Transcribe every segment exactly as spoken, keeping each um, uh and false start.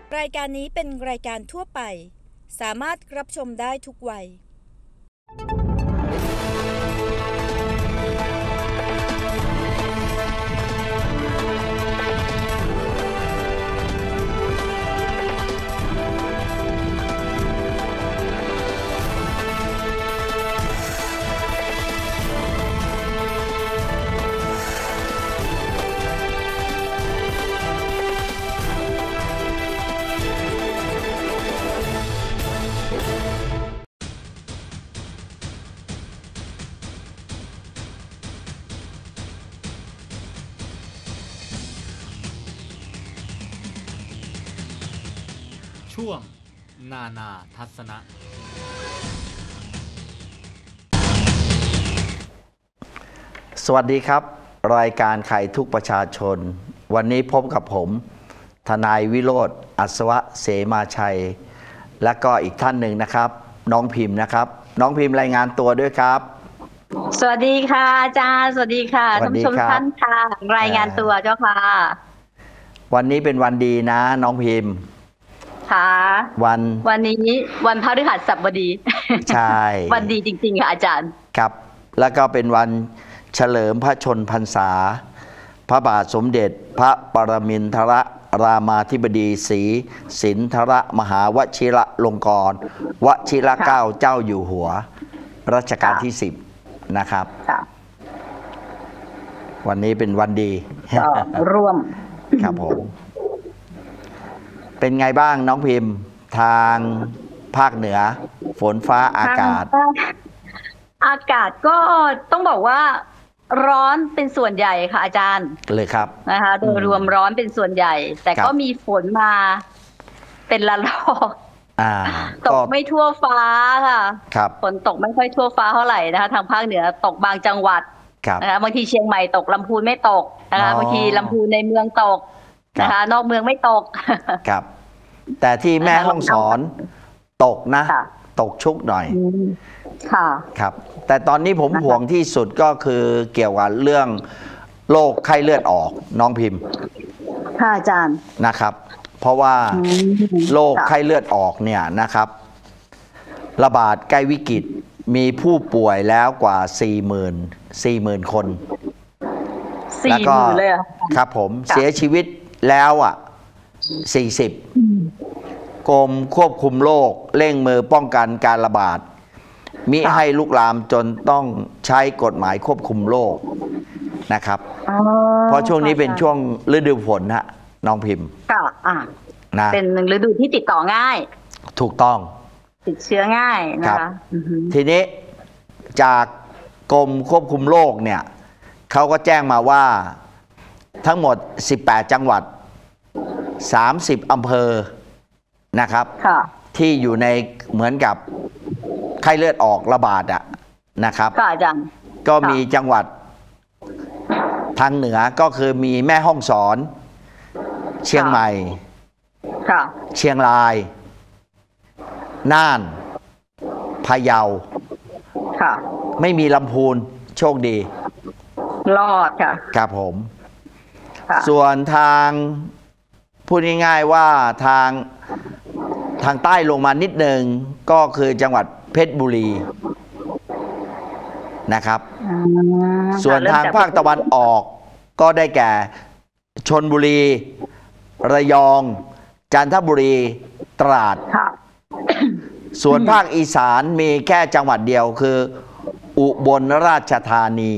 รายการนี้เป็นรายการทั่วไปสามารถรับชมได้ทุกวัยช่วงนานาทัศนะสวัสดีครับรายการไขทุกประชาชนวันนี้พบกับผมทนายวิโรจน์อัศวะเสมาชัยและก็อีกท่านหนึ่งนะครับน้องพิมพ์นะครับน้องพิมพ์รายงานตัวด้วยครับสวัสดีค่ะอาจารย์สวัสดีค่ะท่านผู้ชมท่านค่ะรายงานตัวเจ้าค่ะวันนี้เป็นวันดีนะน้องพิมพ์ค่ะวันวันนี้วันพฤหัสบดีใช่วันดีจริงๆค่ะอาจารย์ครับแล้วก็เป็นวันเฉลิมพระชนพรรษาพระบาทสมเด็จพระปรมินทรรามาธิบดีศรีสินธรมหาวชิรลงกรณ์วชิรเกล้าเจ้าอยู่หัวรัชกาลที่สิบนะครับวันนี้เป็นวันดีร่วมครับผมเป็นไงบ้างน้องพิมพ์ทางภาคเหนือฝนฟ้าอากาศอากาศก็ต้องบอกว่าร้อนเป็นส่วนใหญ่ค่ะอาจารย์เลยครับนะคะโดยรวมร้อนเป็นส่วนใหญ่แต่ก็มีฝนมาเป็นละลอกตกไม่ทั่วฟ้าค่ะฝนตกไม่ค่อยทั่วฟ้าเท่าไหร่นะคะทางภาคเหนือตกบางจังหวัดนะคะบางทีเชียงใหม่ตกลำพูนไม่ตกนะคะบางทีลำพูนในเมืองตกนะคะนอกเมืองไม่ตกครับแต่ที่แม่ฮ่องสอนตกนะตกชุกหน่อยค่ะครับแต่ตอนนี้ผมห่วงที่สุดก็คือเกี่ยวกับเรื่องโรคไข้เลือดออกน้องพิมพ์ค่ะอาจารย์นะครับเพราะว่าโรคไข้เลือดออกเนี่ยนะครับระบาดใกล้วิกฤตมีผู้ป่วยแล้วกว่าสี่หมื่นสี่หมื่นคนสี่หมื่นเลยครับผมเสียชีวิตแล้วอ่ะสี่สิบกรมควบคุมโรคเร่งมือป้องกันการระบาดมิให้ลุกลามจนต้องใช้กฎหมายควบคุมโรคนะครับเพราะช่วงนี้เป็นช่วงฤดูฝนฮะน้องพิมพ์ค่ะนะเป็นฤดูที่ติดต่อง่ายถูกต้องติดเชื้อง่ายนะคะทีนี้จากกรมควบคุมโรคเนี่ยเขาก็แจ้งมาว่าทั้งหมดสิบแปดจังหวัดสามสิบอำเภอนะครับที่อยู่ในเหมือนกับไข้เลือดออกระบาดอ่ะนะครับก็มีจังหวัดทางเหนือก็คือมีแม่ฮ่องสอนเชียงใหม่เชียงรายน่านพะเยาไม่มีลำพูนโชคดีรอดค่ะครับผมส่วนทางพูดง่ายๆว่าทางทางใต้ลงมานิดนึงก็คือจังหวัดเพชรบุรีนะครับส่วนทางภาคตะวันออกก็ได้แก่ชลบุรีระยองจันทบุรีตราดส่วนภาคอีสานมีแค่จังหวัดเดียวคืออุบลราชธานี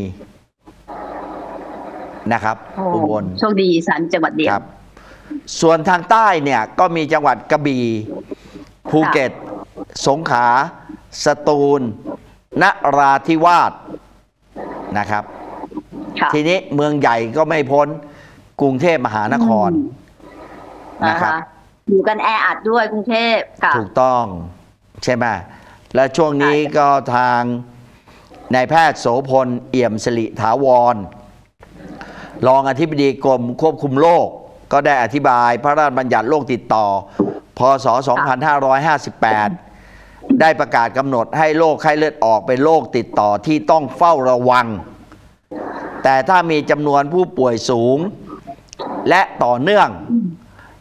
นะครับอุบลโชคดีอีสานจังหวัดเดียวส่วนทางใต้เนี่ยก็มีจังหวัดกระบี่ภูเก็ตสงขลาสตูลนราธิวาสนะครับทีนี้เมืองใหญ่ก็ไม่พ้นกรุงเทพมหานครนะครับอยู่กันแออัดด้วยกรุงเทพถูกต้องใช่ไหมและช่วงนี้ก็ทางนายแพทย์โสพลเอี่ยมสิริถาวรรองอธิบดีกรมควบคุมโรคก็ได้อธิบายพระราชบัญญัติโรคติดต่อพ.ศ. สองพันห้าร้อยห้าสิบแปดได้ประกาศกำหนดให้โรคไข้เลือดออกเป็นโรคติดต่อที่ต้องเฝ้าระวังแต่ถ้ามีจำนวนผู้ป่วยสูงและต่อเนื่อง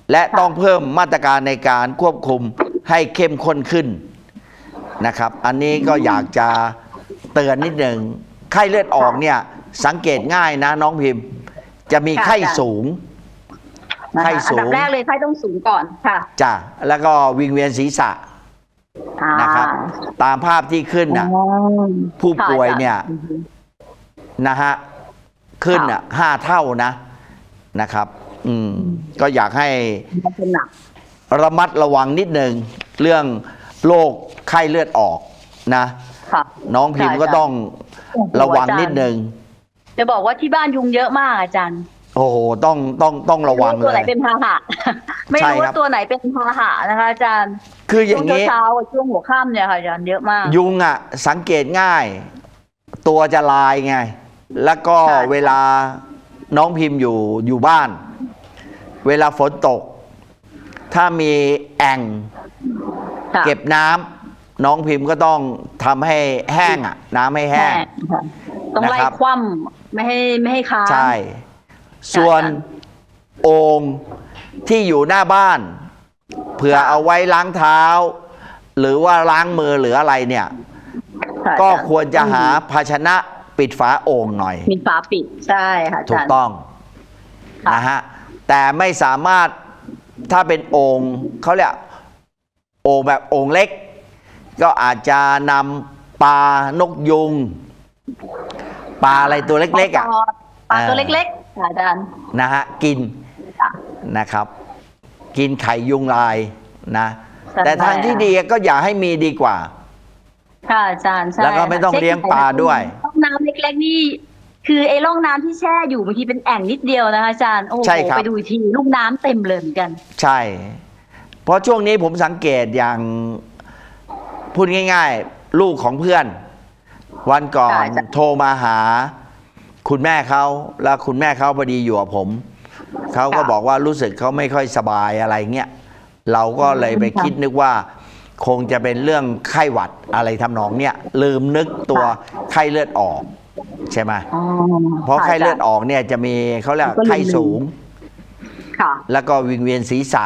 และต้องเพิ่มมาตรการในการควบคุมให้เข้มข้นขึ้นนะครับอันนี้ก็อยากจะเตือนนิดหนึ่งไข้เลือดออกเนี่ยสังเกตง่ายนะน้องพิมพ์จะมีไข้สูงไข้สูงอันดับแรกเลยไข้ต้องสูงก่อนค่ะจ้ะแล้วก็วิงเวียนศีรษะนะครับตามภาพที่ขึ้นน่ะผู้ป่วยเนี่ยนะฮะขึ้นอ่ะห้าเท่านะนะครับอืมก็อยากให้ระมัดระวังนิดหนึ่งเรื่องโรคไข้เลือดออกนะน้องพิมพ์ก็ต้องระวังนิดหนึ่งจะบอกว่าที่บ้านยุงเยอะมากอาจารย์โอ้โหต้องต้องต้องระวังเลยตัวไหนเป็นพาหะไม่รู้ว่าตัวไหนเป็นพาหะนะคะอาจารย์คืออย่างนี้เช้าช่วงหัวค่ำเนี่ยค่ะอาจารย์เยอะมากยุงอ่ะสังเกตง่ายตัวจะลายไงแล้วก็เวลาน้องพิมพ์อยู่อยู่บ้านเวลาฝนตกถ้ามีแอ่งเก็บน้ำน้องพิมพ์ก็ต้องทำให้แห้งอ่ะน้ำให้แห้งต้องไล่คว่ำไม่ให้ไม่ให้ค้างใช่ส่วนโอ่งที่อยู่หน้าบ้านเผื่อเอาไว้ล้างเท้าหรือว่าล้างมือหรืออะไรเนี่ยก็ควรจะหาภาชนะปิดฝาโอ่งหน่อยมีฝาปิดใช่ค่ะถูกต้องนะฮะแต่ไม่สามารถถ้าเป็นโอ่งเขาเรียกโอ่งแบบโอ่งเล็กก็อาจจะนำปลานกยุงปลาอะไรตัวเล็กๆอ่ะปลาตัวเล็กๆอาจารย์นะฮะกินนะครับกินไข่ยุงลายนะแต่ทางที่ดีก็อย่าให้มีดีกว่าค่ะอาจารย์แล้วก็ไม่ต้องเลี้ยงปลาด้วยร่องน้ำเล็กๆนี่คือไอ้ร่องน้ำที่แช่อยู่บางทีเป็นแอ่งนิดเดียวนะคะอาจารย์โอ้โหไปดูทีลูกน้ำเต็มเลยเหมือนกันใช่เพราะช่วงนี้ผมสังเกตอย่างพูดง่ายๆลูกของเพื่อนวันก่อนโทรมาหาคุณแม่เขาแล้วคุณแม่เขาพอดีอยู่กับผมเขาก็บอกว่ารู้สึกเขาไม่ค่อยสบายอะไรเงี้ยเราก็เลยไปคิดนึกว่าคงจะเป็นเรื่องไข้หวัดอะไรทำนองเนี้ยลืมนึกตัวไข้เลือดออกใช่ไหมเพราะไข้เลือดออกเนี่ยจะมีเขาเรียกไข้สูงแล้วก็วิงเวียนศีรษะ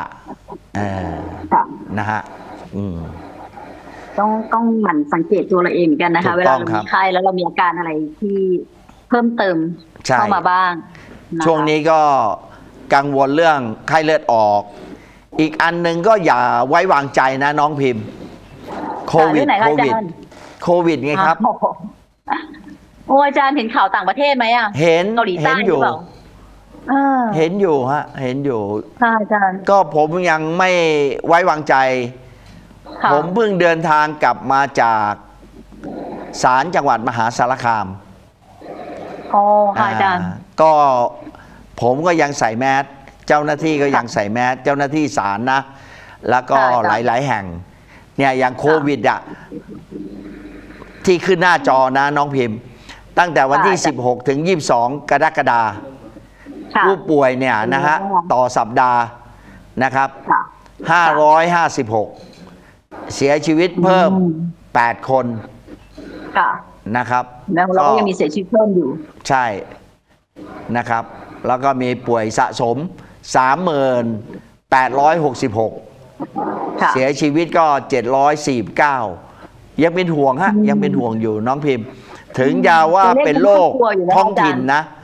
นะฮะต้องต้องหมั่นสังเกตตัวเราเองกันนะคะเวลาเรามีไข้แล้วเรามีอาการอะไรที่เพิ่มเติมเข้ามาบ้างช่วงนี้ก็กังวลเรื่องไข้เลือดออกอีกอันหนึ่งก็อย่าไว้วางใจนะน้องพิมพ์โควิดโควิดโควิดไงครับโอ้อาจารย์เห็นข่าวต่างประเทศไหมอ่ะเห็นเกาหลีใต้อยู่เห็นอยู่ฮะเห็นอยู่ค่ะอาจารย์ก็ผมยังไม่ไว้วางใจผมเพิ่งเดินทางกลับมาจากศาลจังหวัดมหาสารคามอ๋อค่ะอาจารย์ก็ผมก็ยังใส่แมสเจ้าหน้าที่ก็ยังใส่แมสเจ้าหน้าที่ศาลนะแล้วก็หลายๆแห่งเนี่ยอย่างโควิดอ่ะที่ขึ้นหน้าจอนะน้องพิมพ์ตั้งแต่วันที่สิบหกถึงยี่สิบสองกรกฎาคมผู้ป่วยเนี่ยนะฮะต่อสัปดาห์นะครับห้าร้อยห้าสิบหกเสียชีวิตเพิ่มแปดคนนะครับแล้วเราก็ยังมีเสียชีวิตเพิ่มอยู่ใช่นะครับแล้วก็มีป่วยสะสม สามหมื่นแปดร้อยหกสิบหก เสียชีวิตก็เจ็ดร้อยสี่สิบเก้ายังเป็นห่วงฮะยังเป็นห่วงอยู่น้องพิมพ์ถึงยาว่าเป็นโรคท้องถิ่น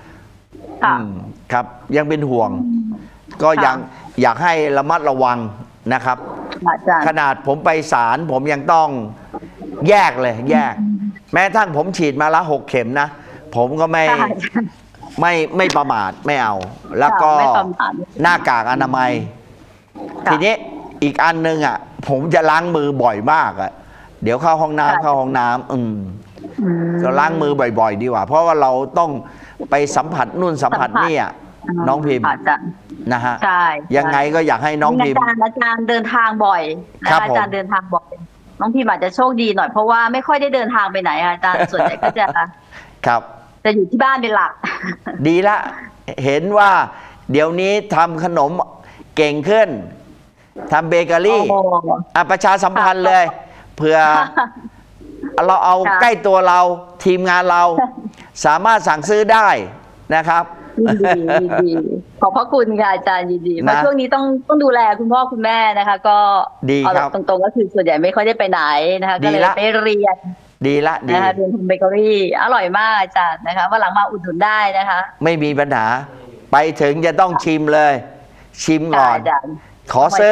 นะครับยังเป็นห่วงก็ยังอยากให้ระมัดระวังนะครับขนาดผมไปศาลผมยังต้องแยกเลยแยกแม้ทั้งผมฉีดมาละหกเข็มนะผมก็ไม่ไม่ไม่ประมาทไม่เอาแล้วก็หน้ากากอนามัยทีนี้อีกอันนึงอ่ะผมจะล้างมือบ่อยมากอ่ะเดี๋ยวเข้าห้องน้ำเข้าห้องน้ำอืมก็ล้างมือบ่อยๆดีกว่าเพราะว่าเราต้องไปสัมผัสนู่นสัมผัสนี่อ่ะน้องพิมพ์นะฮะยังไงก็อยากให้น้องพิมพ์อาจารย์อาจารย์เดินทางบ่อยอาจารย์เดินทางบ่อยน้องพิมพ์อาจจะโชคดีหน่อยเพราะว่าไม่ค่อยได้เดินทางไปไหนอาจารย์ส่วนใหญ่ก็จะครับจะอยู่ที่บ้านเป็นหลักดีละเห็นว่าเดี๋ยวนี้ทำขนมเก่งขึ้นทำเบเกอรี่ประชาสัมพันธ์เลยเผื่อเราเอาใกล้ตัวเราทีมงานเราสามารถสั่งซื้อได้นะครับยินดียินดีขอบพระคุณค่ะอาจารย์ยินดีมาช่วงนี้ต้องต้องดูแลคุณพ่อคุณแม่นะคะก็เอาแบบตรงๆก็คือส่วนใหญ่ไม่ค่อยได้ไปไหนนะคะก็เลยไปเรียนดีละดีนะคะเรียนทำเบเกอรี่อร่อยมากอาจารย์นะคะวันหลังมาอุดหนุนได้นะคะไม่มีปัญหาไปถึงจะต้องชิมเลยชิมก่อนขอซื้อ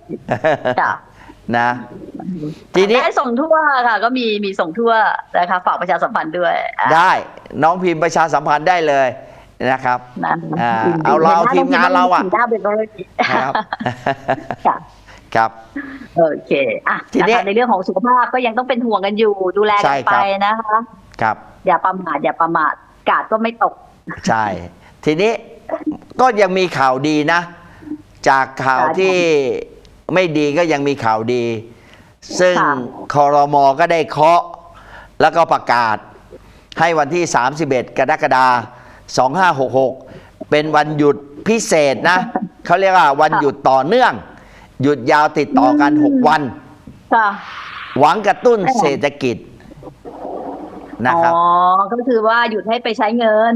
นะทีนี้ได้ส่งทั่วค่ะก็มีมีส่งทั่วนะคะฝากประชาสัมพันธ์ด้วยได้น้องพิมพ์ประชาสัมพันธ์ได้เลยนะครับเอาเราทีมงานเราอ่ะครับครับโอเคอ่ะทีนี้ในเรื่องของสุขภาพก็ยังต้องเป็นห่วงกันอยู่ดูแลกันไปนะคะครับอย่าประมาทอย่าประมาทกาดก็ไม่ตกใช่ทีนี้ก็ยังมีข่าวดีนะจากข่าวที่ไม่ดีก็ยังมีข่าวดีซึ่งครม.ก็ได้เคาะแล้วก็ประกาศให้วันที่สามสิบเอ็ดกรกฎาคมสองห้าหกหกเป็นวันหยุดพิเศษนะเขาเรียกว่าวันหยุดต่อเนื่องหยุดยาวติดต่อกันหกวันหวังกระตุ้นเศรษฐกิจนะครับอ๋อก็คือว่าหยุดให้ไปใช้เงิน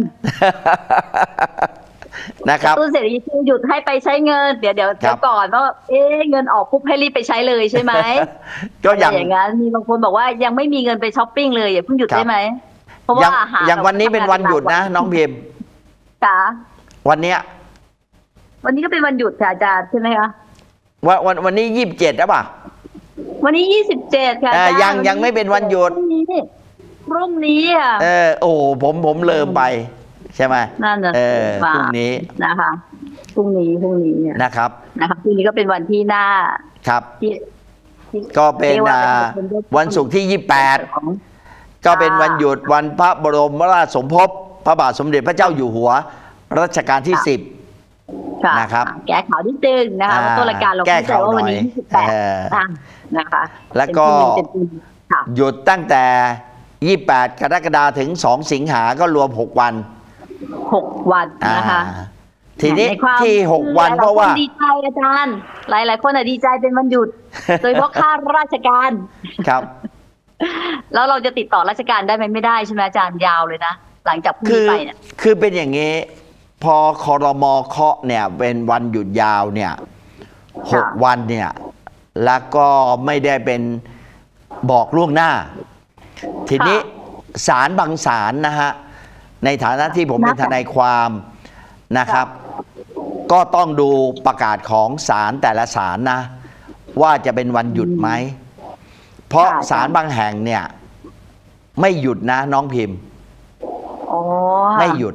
นะครับตู้เศรษฐกิจหยุดให้ไปใช้เงินเดี๋ยวเดี๋ยวเดี๋ยวก่อนว่าเอ๊ะเงินออกปุ๊บให้รีบไปใช้เลยใช่ไหมก็อย่างอย่างนั้นมีบางคนบอกว่ายังไม่มีเงินไปช้อปปิ้งเลยอย่าเพิ่งหยุดได้ไหมเพราะว่าอย่างวันนี้เป็นวันหยุดนะน้องพิมพ์จ้าวันเนี้ยวันนี้ก็เป็นวันหยุดค่ะอาจารย์ใช่ไหมคะวันวันวันนี้ยี่สิบเจ็ดแล้วป่ะวันนี้ยี่สิบเจ็ดค่ะยังยังไม่เป็นวันหยุดพรุ่งนี้อ่ะเออโอ้ผมผมเลิมไปใช่ไหมนั่นเออพรุ่งนี้นะคะพรุ่งนี้พรุ่งนี้เนี่ยนะครับนะคะพรุ่งนี้ก็เป็นวันที่หน้าครับก็เป็นวันศุกร์ที่ยี่สิบแปดก็เป็นวันหยุดวันพระบรมราชสมภพพระบาทสมเด็จพระเจ้าอยู่หัวรัชกาลที่สิบนะครับแก้ข่าวนิดนึงนะคะต้นรายการเราแก้ข่าววันนี้ยี่สิบแปดนะคะแล้วก็หยุดตั้งแต่ยี่สิบแปดกรกฎาคมถึงสองสิงหาก็รวมหกวันหกวันนะคะทีนี้ที่หกวันเพราะว่าดีใจอาจารย์หลายๆคนอ่ะดีใจเป็นวันหยุดโดยเฉพาะข้าราชการครับแล้วเราจะติดต่อราชการได้ไหมไม่ได้ใช่ไหมอาจารย์ยาวเลยนะหลังจากพรุ่งนี้ไปเนี่ยคือเป็นอย่างนี้พอครม.เคาะเนี่ยเป็นวันหยุดยาวเนี่ยหกวันเนี่ยแล้วก็ไม่ได้เป็นบอกล่วงหน้าทีนี้ศาลบางศาลนะฮะในฐานะที่ผมเป็นทนายความนะครับก็ต้องดูประกาศของศาลแต่ละศาลนะว่าจะเป็นวันหยุดไหมเพราะศาลบางแห่งเนี่ยไม่หยุดนะน้องพิมพ์ไม่หยุด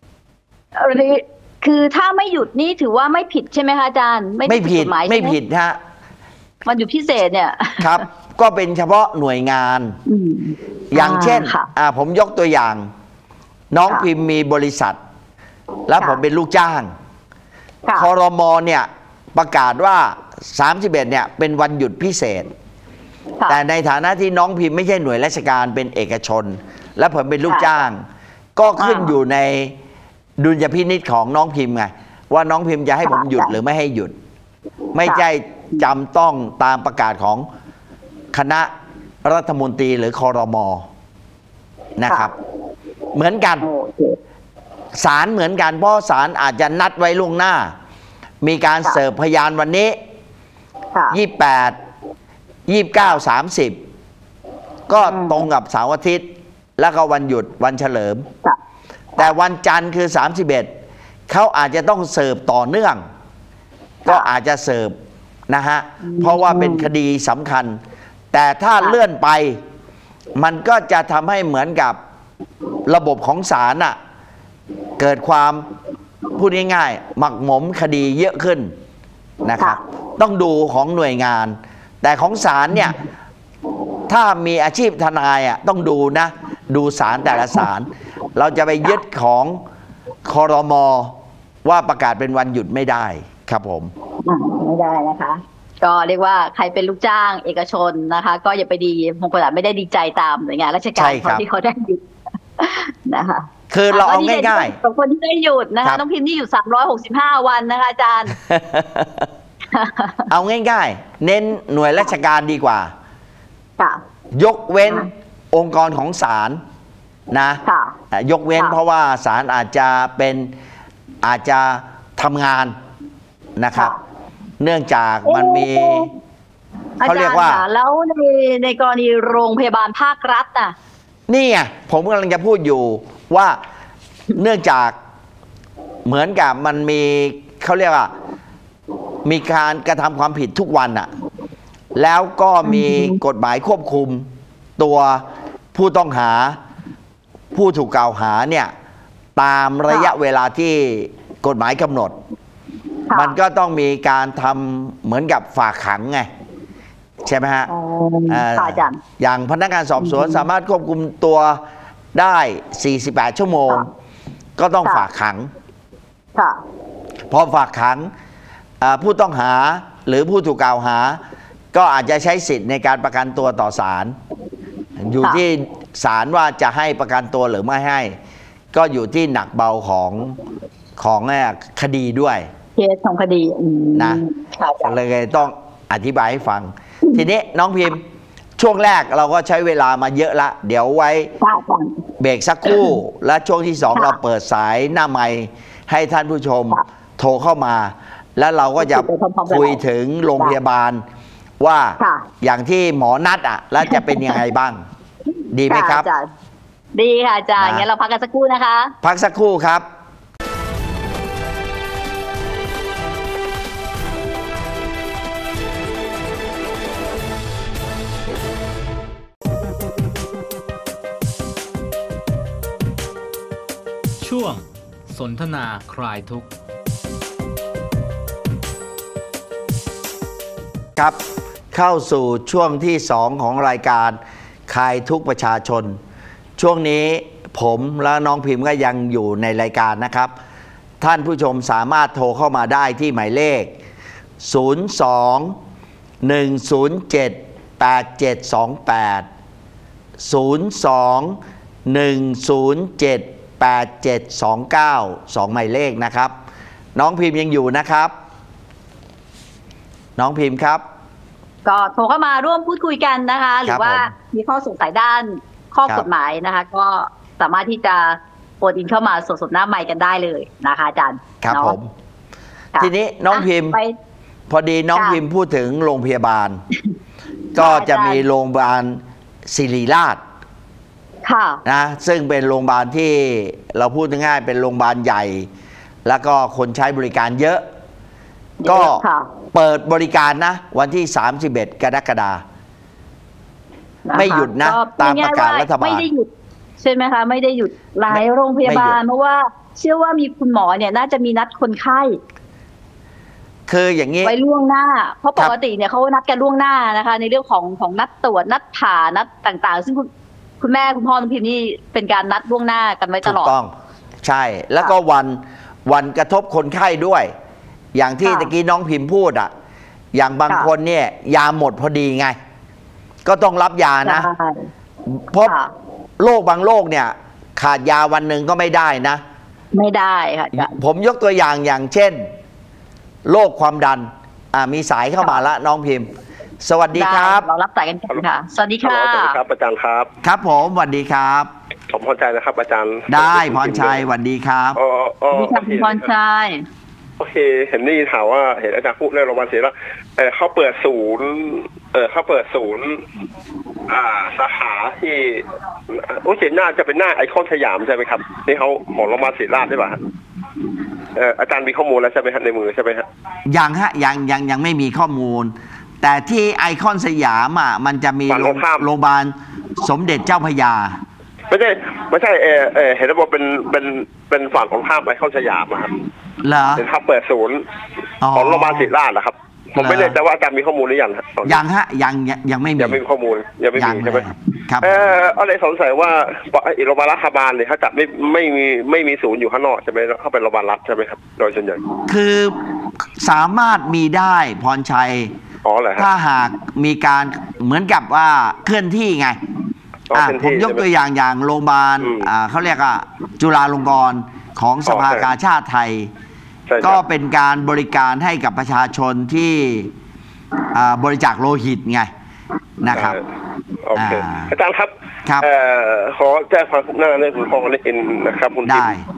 คือถ้าไม่หยุดนี่ถือว่าไม่ผิดใช่ไหมคะอาจารย์ไม่ผิดไม่ผิดฮะวันหยุดพิเศษเนี่ยครับก็เป็นเฉพาะหน่วยงานอย่างเช่นอ่าผมยกตัวอย่างน้องพิมพ์มีบริษัทแล้วผมเป็นลูกจ้างครม.เนี่ยประกาศว่าสามสิบเอ็ดเนี่ยเป็นวันหยุดพิเศษแต่ในฐานะที่น้องพิมพ์ไม่ใช่หน่วยราชการเป็นเอกชนและผมเป็นลูกจ้างก็ขึ้นอยู่ในดุลยพินิจของน้องพิมพ์ไงว่าน้องพิมพ์จะให้ผมหยุดหรือไม่ให้หยุดไม่ใช่จำต้องตามประกาศของคณะรัฐมนตรีหรือครม.นะครับเหมือนกันศาลเหมือนกันเพราะศาลอาจจะนัดไว้ล่วงหน้ามีการเสิร์ฟพยานวันนี้ยี่สิบแปด ยี่สิบเก้า สามสิบก็ตรงกับเสาร์อาทิตย์แล้วก็วันหยุดวันเฉลิมแต่วันจันทร์คือสามสิบเอ็ดเขาอาจจะต้องเสิร์ฟต่อเนื่องก็อาจจะเสิร์ฟนะฮะเพราะว่าเป็นคดีสำคัญแต่ถ้าเลื่อนไปมันก็จะทำให้เหมือนกับระบบของศาลน่ะเกิดความพูดง่ายๆหมักหมมคดีเยอะขึ้นนะครับต้องดูของหน่วยงานแต่ของศาลเนี่ยถ้ามีอาชีพทนายอ่ะต้องดูนะดูศาลแต่ละศาลเราจะไปยึดของครม.ว่าประกาศเป็นวันหยุดไม่ได้ครับผมไม่ได้นะคะก็เรียกว่าใครเป็นลูกจ้างเอกชนนะคะก็อย่าไปดีบางคนอาจไม่ได้ดีใจตามหน่วยงานราชการเขาที่เขาได้หยุดนะคะคือเราเอาง่ายๆคนที่ได้หยุดนะคะน้องพิมพ์ที่อยู่สามร้อยหกสิบห้าวันนะคะอาจารย์เอาง่ายๆเน้นหน่วยราชการดีกว่ายกเว้นองค์กรของศาลนะยกเว้นเพราะว่าศาลอาจจะเป็นอาจจะทำงานนะครับ เนื่องจากมันมีเขาเรียกว่าแล้วในในกรณีโรงพยาบาลภาครัฐอ่ะนี่ไงผมกำลังจะพูดอยู่ว่าเนื่องจากเหมือนกับมันมีเขาเรียกว่ามีการกระทำความผิดทุกวันอะแล้วก็มีกฎหมายควบคุมตัวผู้ต้องหาผู้ถูกกล่าวหาเนี่ยตามระยะเวลาที่กฎหมายกำหนดมันก็ต้องมีการทำเหมือนกับฝากขังไงใช่ไหมฮะอย่างพนักงานสอบสวนสามารถควบคุมตัวได้สี่สิบแปดชั่วโมงก็ต้องฝากขังพอฝากขังผู้ต้องหาหรือผู้ถูกกล่าวหาก็อาจจะใช้สิทธิ์ในการประกันตัวต่อศาลอยู่ที่ศาลว่าจะให้ประกันตัวหรือไม่ให้ก็อยู่ที่หนักเบาของของคดีด้วยเคสของคดีนะเลยต้องอธิบายให้ฟังทีนี้น้องพิมพ์ช่วงแรกเราก็ใช้เวลามาเยอะละเดี๋ยวไว้เบรกสักครู่และช่วงที่สองเราเปิดสายหน้าไมค์ให้ท่านผู้ชมโทรเข้ามาแล้วเราก็จะคุยถึงโรงพยาบาลว่าอย่างที่หมอนัดอ่ะแล้วจะเป็นยังไงบ้างดีไหมครับดีค่ะอาจารย์งั้นเราพักกันสักครู่นะคะพักสักครู่ครับช่วงสนทนาคลายทุกข์ครับเข้าสู่ช่วงที่สองของรายการคลายทุกข์ประชาชนช่วงนี้ผมและน้องพิมพ์ก็ยังอยู่ในรายการนะครับท่านผู้ชมสามารถโทรเข้ามาได้ที่หมายเลขศูนย์ สอง หนึ่ง ศูนย์ เจ็ด แปด เจ็ด สอง แปด ศูนย์ สอง หนึ่ง ศูนย์ เจ็ด แปด เจ็ด สอง เก้า สองหมายเลขนะครับน้องพิมพ์ยังอยู่นะครับน้องพิมพ์ครับก็โทรเข้ามาร่วมพูดคุยกันนะคะหรือว่ามีข้อสงสัยด้านข้อกฎหมายนะคะก็สามารถที่จะโอนอินเข้ามาสดๆหน้าไมค์กันได้เลยนะคะอาจารย์ครับผมทีนี้น้องพิมพ์พอดีน้องพิมพ์พูดถึงโรงพยาบาลก็จะมีโรงพยาบาลศิริราชนะซึ่งเป็นโรงพยาบาลที่เราพูดง่ายๆเป็นโรงพยาบาลใหญ่แล้วก็คนใช้บริการเยอะก็เปิดบริการนะวันที่สามสิบเอ็ดกรกฎาคมไม่หยุดนะตามประกาศรัฐบาลไม่ได้หยุดใช่ไหมคะไม่ได้หยุดหลายโรงพยาบาลเพราะว่าเชื่อว่ามีคุณหมอเนี่ยน่าจะมีนัดคนไข้คืออย่างนี้ไว้ล่วงหน้าเพราะปกติเนี่ยเขานัดกันล่วงหน้านะคะในเรื่องของของนัดตรวจนัดผ่านัดต่างๆซึ่งคุณคุณแม่คุณพ่อน้องพิมพ์นี่เป็นการนัดล่วงหน้ากันไว้ตลอดถูกต้องใช่แล้วก็วันวันกระทบคนไข้ด้วยอย่างที่ตะกี้น้องพิมพ์พูดอ่ะอย่างบางคนเนี่ยยาหมดพอดีไงก็ต้องรับยานะเพราะโรคบางโรคเนี่ยขาดยาวันหนึ่งก็ไม่ได้นะไม่ได้ค่ะผมยกตัวอย่างอย่างเช่นโรคความดันอ่ามีสายเข้ามาละน้องพิมพ์สวัสดีครับเรารับสายกันค่ะสวัสดีค่ะสวัสดีครับอาจารย์ครับครับผมสวัสดีครับผมพรชัยนะครับอาจารย์ได้พรชัยสวัสดีครับอ๋ออ๋อพรชัยโอเคเห็นนี่ถามว่าเห็นอาจารย์พูดเรื่องโรงพยาบาลศิริราชเออเขาเปิดศูนย์เออเขาเปิดศูนย์อ่าสาขาที่โอ้เห็นหน้าจะเป็นหน้าไอคอนสยามใช่ไหมครับนี่เขาของโรงพยาบาลศิริราชใช่ป่ะเอออาจารย์มีข้อมูลแล้วใช่ไหมครับในมือใช่ไหมครับยังฮะยังยังยังไม่มีข้อมูลแต่ที่ไอคอนสยามอ่ะมันจะมีโรงพยาบาลสมเด็จเจ้าพระยาไม่ใช่ไม่ใช่เออเออเห็นว่าเป็นเป็นเป็นฝั่งของข้ามไอคอนสยามครับเหรอเป็นครับเปิดศูนย์ของโรงพยาบาลศิริราชนะครับผมไม่แน่ใจว่าอาจารย์มีข้อมูลหรือยังยังฮะยังยังไม่มียังไม่มีข้อมูลยังไม่มีใช่ไหมครับเอออะไรสงสัยว่าโรงพยาบาลรัฐบาลเนี่ยเขาจะไม่ไม่มีไม่มีศูนย์อยู่ข้างนอกใช่ไหมเขาเป็นโรงพยาบาลรัฐใช่ไหมครับโดยส่วนใหญ่คือสามารถมีได้พรชัยถ้าหากมีการเหมือนกับว่าเคลื่อนที่ไงผมยกตัวอย่างอย่างโรงพยาบาลเขาเรียกว่าจุฬาลงกรณ์ของสภากาชาติไทยก็เป็นการบริการให้กับประชาชนที่บริจาคโลหิตไงนะครับโอเคอาจารย์ครับขอแจ้งความคืบหน้าในคุณพ่อในเอ็นนะครับคุณได้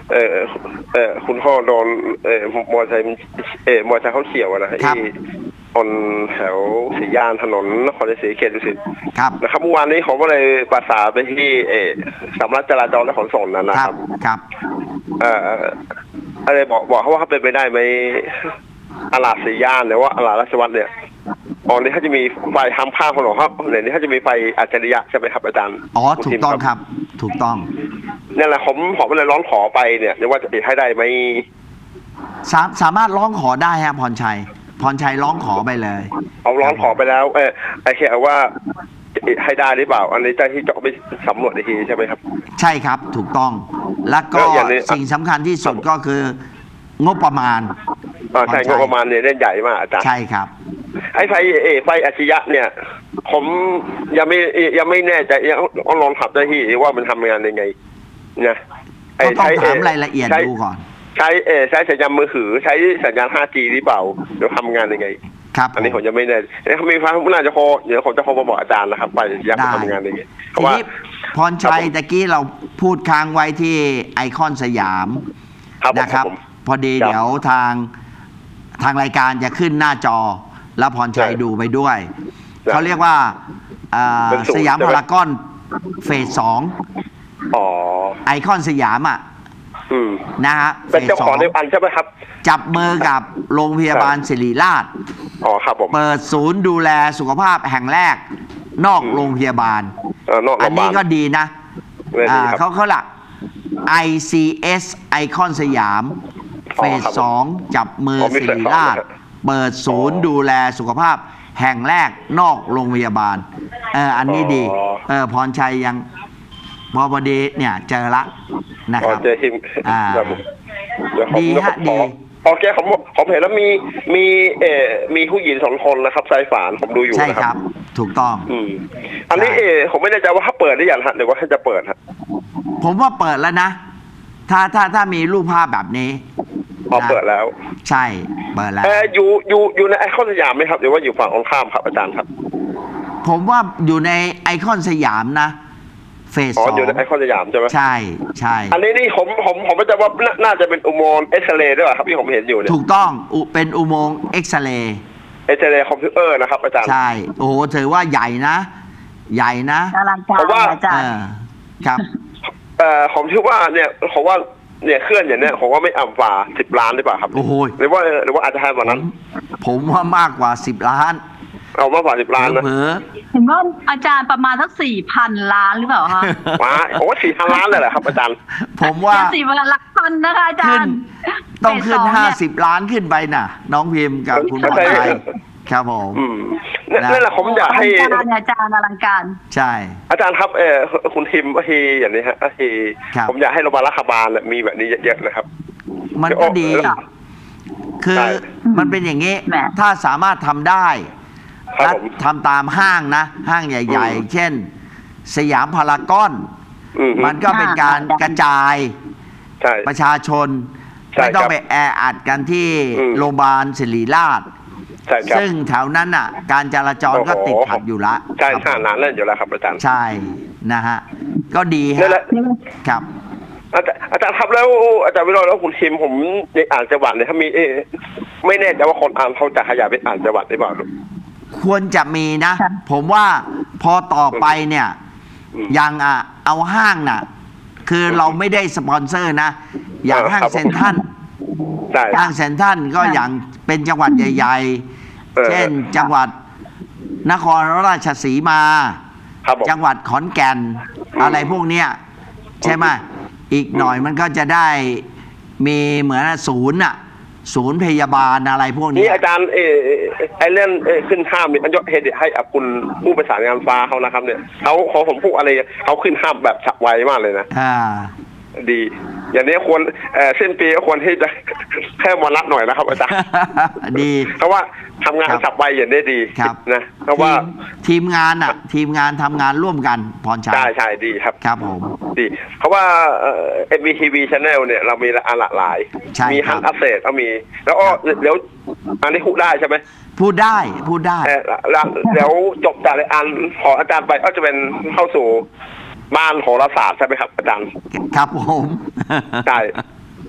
เออเออคุณพ่อโดนเออมอเตอร์ไซค์เออมอเตอร์ไซค์เขาเฉี่ยวนะที่บนแถวสี่ย่านถนนนครศรีเขตดุสิตนะครับเมื่อวานนี้ผมก็เลยประสานไปที่เออสำนักจราจรและขนส่งนั่นนะครับครับเอออะไรบอกบอกเขาว่าเขาเป็นไปได้ไหมตลาดสี่ย่านหรือว่าตลาดราชวัฒน์เนี่ยตอนนี้เขาจะมีไฟทำข้างถนนครับเดี๋ยวนี้เขาจะมีไฟอัจฉริยะใช่ไหมครับอาจารย์อ๋อถูกต้องครับถูกต้องนี่แหละผมผมเลยร้องขอไปเนี่ยว่าจะติดให้ได้ไหมสาสามารถร้องขอได้ฮะพรชัยพรชัยร้องขอไปเลยเอาร้องขอไปแล้วเออไอ้แค่ว่าให้ได้หรือเปล่าอันนี้เจ้าที่เจาะไปสำรวจอีกทีใช่ไหมครับใช่ครับถูกต้องแล้วก็สิ่งสำคัญที่สุดก็คืองบประมาณอ๋อใช่งบประมาณเนี่ยเล่นใหญ่มากอาจารย์ใช่ครับไอ้ไฟเอไฟอัจฉริยะเนี่ยผมยังไม่ยังไม่แน่ใจยังต้องลองขับได้ที่ว่ามันทำงานยังไงนะก็ต้องถามรายละเอียดดูก่อนใช้เอใช้สัญญาณมือถือใช้สัญญาณ ห้าจี หรือเปล่าเดี๋ยวทำงานยังไงครับอันนี้ผมยังไม่แน่เขามีฟังน่าจะโคเดี๋ยวผมจะโคมาบอกอาจารย์นะครับไปอยากทำงานยังไงเพราะว่าพรชัยตะกี้เราพูดค้างไว้ที่ไอคอนสยามนะครับพอดีเดี๋ยวทางทางรายการจะขึ้นหน้าจอแล้วพรชัยดูไปด้วยเขาเรียกว่าสยามพารากอนเฟสสองไอคอนสยามอ่ะนะฮะเป็นเจ้าของเดียวกันใช่ไหมครับจับมือกับโรงพยาบาลศิริราชอ๋อครับผมเปิดศูนย์ดูแลสุขภาพแห่งแรกนอกโรงพยาบาลอันนี้ก็ดีนะเขาเขาหลัก ไอ ซี เอส ไอคอนสยามเฟสสองจับมือศิริราชเปิดศูนย์ดูแลสุขภาพแห่งแรกนอกโรงพยาบาลเอออันนี้ดีเออพรชัยยังพอพอดีเนี่ยเจอละนะครับเจอทีมอ่าดีฮะดีโอเคผมผมเห็นแล้วมีมีเออมีผู้หญิงสองคนนะครับสายฝานผมดูอยู่นะครับใช่ครับถูกต้องอืมอันนี้เออผมไม่แน่ใจว่าถ้าเปิดได้อย่างฮะหรือว่าถ้าจะเปิดฮะผมว่าเปิดแล้วนะถ้าถ้าถ้ามีรูปภาพแบบนี้พอเปิดแล้วใช่เปิดแล้วเอออยู่อยู่อยู่ในไอคอนสยามไหมครับหรือว่าอยู่ฝั่งตรงข้ามครับอาจารย์ครับผมว่าอยู่ในไอคอนสยามนะเฟสสองอยู่ในไอคอนสยามใช่ไหมใช่ใช่อันนี้นี่ผมผมผมไม่จำว่าน่าจะเป็นอุโมงค์เอ็กซเรย์ด้วยครับที่ผมเห็นอยู่เนี่ยถูกต้องเป็นอุโมงค์เอ็กซเรย์เอ็กซเรย์คอมพิวเตอร์นะครับอาจารย์ใช่โอ้โหถือว่าใหญ่นะใหญ่นะเพราะว่าอาจารย์ครับเอ่อผมคิดว่าเนี่ยผมว่าเนี่ยเคลื่อนอย่างเนี้ยผมว่าไม่อ่ำกว่าสิบล้านหรือเปล่าครับโอ้โหหรือว่าหรือว่าอาจจะแพงกว่านั้นผมว่ามากกว่าสิบล้านเอามากกว่าสิบล้านนะเห็นว่าอาจารย์ประมาณสักสี่พันล้านหรือเปล่าคะว้าโอ้สี่พันล้านเลยเหรอครับอาจารย์ผมว่าสี่พันหลักพันนะคะอาจารย์ต้องขึ้นห้าสิบล้านขึ้นไปน่ะน้องพิมพ์กับคุณพรชัยครับผมนั่นแหละผมอยากให้อาจารย์อาจารย์อลังการใช่อาจารย์ครับเออคุณทิมทีอย่างนี้ฮะทีผมอยากให้โรงพยาบาลรัฐบาลมีแบบนี้เยอะๆนะครับมันก็ดีคือมันเป็นอย่างนี้ถ้าสามารถทำได้และทำตามห้างนะห้างใหญ่ๆเช่นสยามพารากอนมันก็เป็นการกระจายประชาชนไม่ต้องไปแออัดกันที่โรงพยาบาลศิริราชซึ่งแถวนั้นอ่ะการจราจรก็ติดขัดอยู่ละใช่ใช่นานเล่นอยู่แล้วครับอาจารย์ใช่นะฮะก็ดีฮะครับอาจารย์อาจารย์ครับแล้วอาจารย์วิโรจน์แล้วคุณทิมผมในอ่างจังหวัดเนี่ยถ้ามีไม่แน่ใจว่าคนอ่านเขาจะขยายไปอ่างจังหวัดหรือเปล่าควรจะมีนะผมว่าพอต่อไปเนี่ยอย่างอ่ะเอาห้างน่ะคือเราไม่ได้สปอนเซอร์นะอย่างห้างเซ็นทรัลห้างเซ็นทรัลก็อย่างเป็นจังหวัดใหญ่ๆเช่นจังหวัดนครราชสีมาจังหวัดขอนแก่นอะไรพวกเนี้ยใช่ไหมอีกหน่อยมันก็จะได้มีเหมือนศูนย์อ่ะศูนย์พยาบาลอะไรพวกนี้นี่อาจารย์เอไอเรื่องขึ้นห้ามเนี่ยอันยศเฮดให้กับคุณผู้ประสานงานฟ้าเขานะครับเนี่ยเขาขอผมพูดอะไรเขาขึ้นห้ามแบบฉับไวมากเลยนะอ่าดีอย่างนี้ควรเอ่อเส้นปีก็ควรที่จะแค่วันละหน่อยนะครับอาจารย์ดีเพราะว่าทำงานฉับไวอย่างได้ดีนะเพราะว่าทีมงานอ่ะทีมงานทำงานร่วมกันพรชัยใช่ใช่ดีครับครับผมดีเพราะว่าเอ็มวีทีวีชาแนลเนี่ยเรามีอันหลากหลายมีฮันอัพเดทก็มีแล้วก็เดี๋ยวอันนี้พูดได้ใช่ไหมพูดได้พูดได้เดี๋ยวจบจากอันขออาจารย์ไปก็จะเป็นเข้าสู่บ้านโหราศาสตร์ใช่ไหมครับอาจารย์ครับผมใช่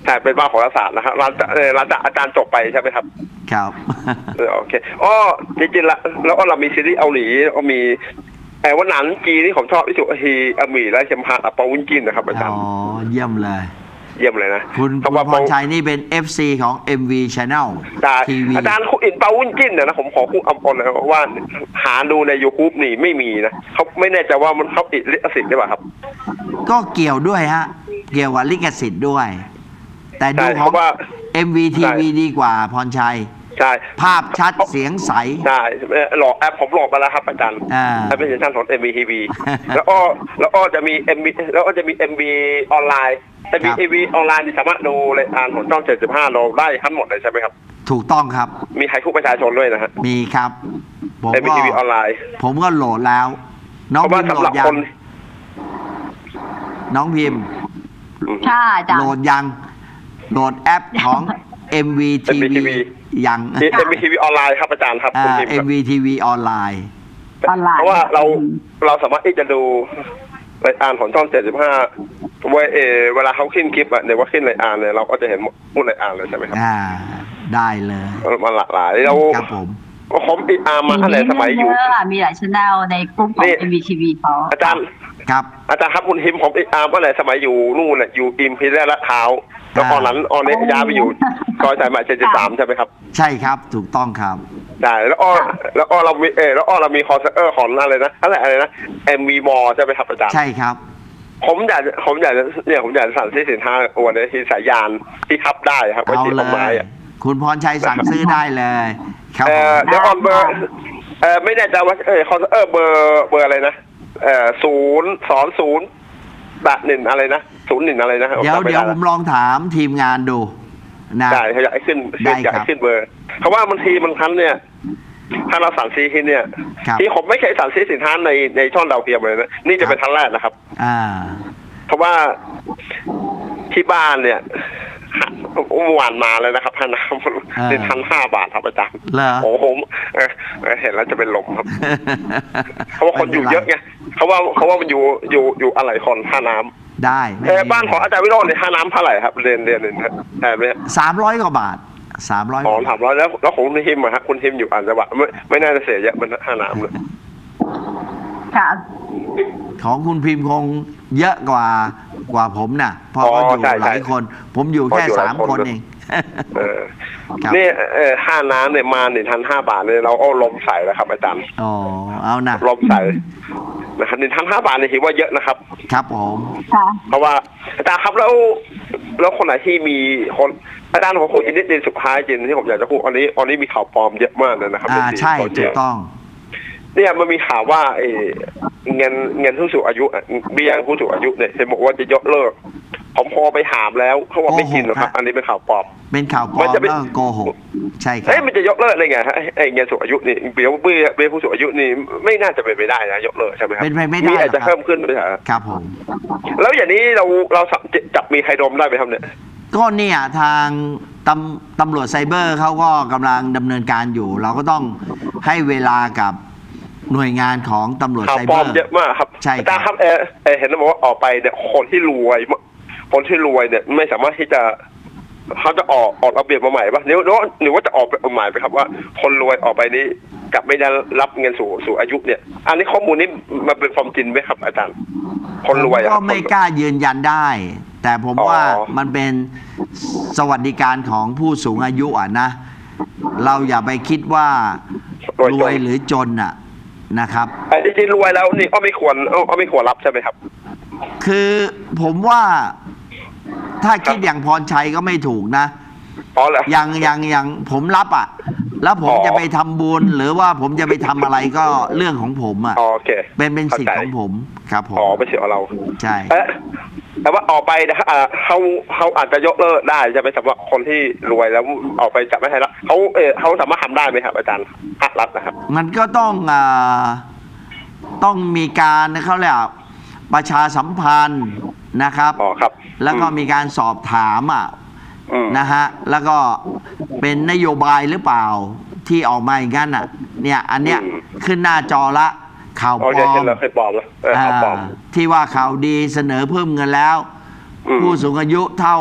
ใช่เป็นบ้านโหราศาสตร์นะครับร้านร้านอาจารย์จบไปใช่ไหมครับครับโอเคอ๋อจริงๆแล้วแล้วเรามีซีรีส์เกาหลีก็มีแต่ว่าหนังจีนที่ผมชอบที่สุดคืออามีและเชมพาอัปปาวุ้นจินนะครับอาจารย์อ๋อเยี่ยมเลยเยี่ยมเลยนะคุณพรชัยนี่เป็น เอฟ ซี ของ เอ็ม วี Channel ทีวีอาจารย์คุณอินเปาวุ้นจินเนี่ยนะผมขอคู่อัมพรเลยว่าหาดูใน YouTube นี่ไม่มีนะเขาไม่แน่ใจว่ามันเขาติดลิขสิทธิ์หรือเปล่าครับก็เกี่ยวด้วยฮะเกี่ยวกับลิขสิทธิ์ด้วยแต่ดูของ เอ็ม วี ที วี ดีกว่าพรชัยใช่ภาพชัดเสียงใสใช่หลอกแอปผมหลอกมาแล้วครับอาจารย์แอปพลิเคชันของ เอ็ม วี ที วี แล้วก็แล้วก็จะมี เอ็ม วี แล้วก็จะมี เอ็ม วี ออนไลน์ เอ็ม วี ที วี ออนไลน์ที่สามารถดูรายการของช่องเจ็ดสิบห้าเราได้ทั้งหมดเลยใช่ไหมครับถูกต้องครับมีใครคู่ประชาชนด้วยนะฮะมีครับผม เอ็ม วี ที วี ออนไลน์ผมก็โหลดแล้วน้องพิมพ์โหลดยังน้องพิมพ์โหลดยังโหลดแอปของ เอ็ม วี ที วี ยังเอ็ม วี ที วี ออนไลน์ครับอาจารย์ครับเอ็ม วี ที วี ออนไลน์เพราะว่าเราเราสามารถที่จะดูรายการของช่องเจ็ดสิบห้าเวเอเวลาเขาขึ้นคลิปอะเดี๋ยวว่าขึ้นรายการเนี่ยเราก็จะเห็นพูดรายการเลยใช่ไหมครับอ่าได้เลยมันหลากหลายเราครับผมผมติดตามมาตั้งแต่สมัยอยู่มีหลายช่องในกลุ่มของ เอ็ม วี ที วี เขาอาจารย์ครับอาจารย์ครับคุณทิมผมติดตามตั้งแต่สมัยอยู่นู่นน่ะอยู่อิมพีเรียลลาดพร้าวแล้วตอนนั้นออนเนี่ยย้ายไปอยู่ซอยสายไหมเจ็ดสิบสามใช่ไหมครับใช่ครับถูกต้องครับใช่แล้วอ้อแล้วอ้อเรามีเออแล้วอ้อเรามีคอนเสิร์ตของอะไรนะอะไรอะไรนะเอ็มวีมอใช่ไหมครับอาจารย์ใช่ครับผมอยากผมอยากเนี่ยผมอยากสั่งซื้อสินค้าวันนี้ที่สายยานที่ทับได้ครับเอาเลยคุณพรชัยสั่งซื้อได้เลยครับเดี๋ยวออนเบอร์เออไม่แน่ใจว่าเออคอนเออเบอร์เบอร์อะไรนะเออศูนย์สองศูนย์แปดหนึ่งอะไรนะศูนย์หนึ่งอะไรนะเดี๋ยวเดี๋ยวผมลองถามทีมงานดูนะได้เขาอยากให้ขึ้นอยากให้ขึ้นเบอร์เพราะว่าบางทีบางครั้งเนี่ยถ้าเราสั่งซีที่เนี่ยที่ผมไม่เคยสั่งซีสินค้าในในช่องดาวเทียมเลยนะนี่จะเป็นครั้งแรกนะครับอ่าเพราะว่าที่บ้านเนี่ยเมื่อวานมาเลยนะครับค่าน้ำเป็นพันห้าบาทครับอาจารย์โอ้โหเห็นแล้วจะเป็นลมครับเพราะว่าคนอยู่เยอะไงเขาว่าเขาว่ามันอยู่อยู่อยู่อะไรคนค่าน้ำได้บ้านของอาจารย์วิโรจน์เนี่ยค่าน้ำเท่าไหร่ครับเรียนเรียนหนึ่งครับแต่เนี่ยสามร้อยกว่าบาทสามร้อยอ๋อสามร้อยแล้วแล้วของคุณทิมอะฮะคุณทิมอยู่อ่านจังหวัดไม่ไม่น่าจะเสียเยอะมันค่าน้ำเลยค่ะของคุณพิมพ์คงเยอะกว่ากว่าผมน่ะเพราะเขาอยู่หลายคนผมอยู่แค่สามคนเองนี่ค่าน้ำเนี่ยมาหนึ่งพันห้าบาทเลยเราเอาลมใส่แล้วครับอาจารย์อ๋อเอานะลมใส่นะครับหนึ่งพันห้าบาทเนี่ยถือว่าเยอะนะครับครับผมเพราะว่าอาจารย์ครับแล้วแล้วคนไหนที่มีคนอาจารย์ของผมอีกนิดนึงสุดท้ายจริงที่ผมอยากจะพูดอันนี้อันนี้มีข่าวปลอมเยอะมากเลยนะครับอ่าใช่ถูกต้องเนี่ยมันมีข่าวว่าเอเงินเงินผู้สูงอายุเบี้ยผู้สูงอายุเนี่ยเห็นบอกว่าจะยกเลิกผมพอไปถามแล้วเขาบอกไม่จริงหรอกครับอันนี้เป็นข่าวปลอมเป็นข่าวปลอมแล้วโกหกใช่ครับเอ้ยมันจะยกเลิกได้ไงฮะไอ้เงินสูงอายุนี่เบี้ยเบี้ยเบี้ยผู้สูงอายุนี่ไม่น่าจะเป็นไปได้นะยกเลิกใช่ไหมครับเป็นไปไม่ได้อาจจะเพิ่มขึ้นไปครับผมแล้วอย่างนี้เราเราจับมีใครดมได้ไหมครับเนี่ยก็เนี่ยทางตำตำรวจไซเบอร์เขาก็กำลังดำเนินการอยู่เราก็ต้องให้เวลากับหน่วยงานของตำรวจไซเบอร์เยอะมากครับใช่ครับเออเห็นบอกว่าออกไปเนี่ยคนที่รวยคนที่รวยเนี่ยไม่สามารถที่จะเขาจะออกออกระเบียบมาใหม่ป่ะหรือหรือว่าจะออกใหม่ไปครับว่าคนรวยออกไปนี้กลับไม่ได้รับเงินสู่สู่อายุเนี่ยอันนี้ข้อมูลนี้มันเป็นความจริงไหมครับอาจารย์คนรวยก็ไม่กล้ายืนยันได้แต่ผมว่ามันเป็นสวัสดิการของผู้สูงอายุอ่ะนะเราอย่าไปคิดว่ารวยหรือจนอ่ะนะครับไอ้ที่รวยแล้วนี่ก็ไม่ควรก็ไม่ควรรับใช่ไหมครับคือผมว่าถ้าคิดอย่างพรชัยก็ไม่ถูกนะอ๋อเหรออย่างอย่างอย่างผมรับอ่ะแล้วผมจะไปทำบุญหรือว่าผมจะไปทำอะไรก็เรื่องของผมอ่ะโอเคเป็นเป็นสิทธิ์ของผมครับผมอ๋อเป็นสิทธิ์ของเราใช่แต่ว่าออกไปนะเขาเขาอาจจะยกเลิกได้จะไปสำหรับคนที่รวยแล้วออกไปจากไม่ใช่แล้วเขาเออเขาสามารถทำได้ไหมครับอาจารย์ภาครัฐนะครับมันก็ต้องอ่าต้องมีการเขาเรียกประชาสัมพันธ์นะครับอ๋อครับแล้วก็มีการสอบถามอ่ะนะฮะแล้วก็เป็นนโยบายหรือเปล่าที่ออกมาอย่างนั้นอ่ะเนี่ยอันเนี้ยขึ้นหน้าจอละข่าวปลอมที่ว่าข่าวดีเสนอเพิ่มเงินแล้วผู้สูงอายุเท่า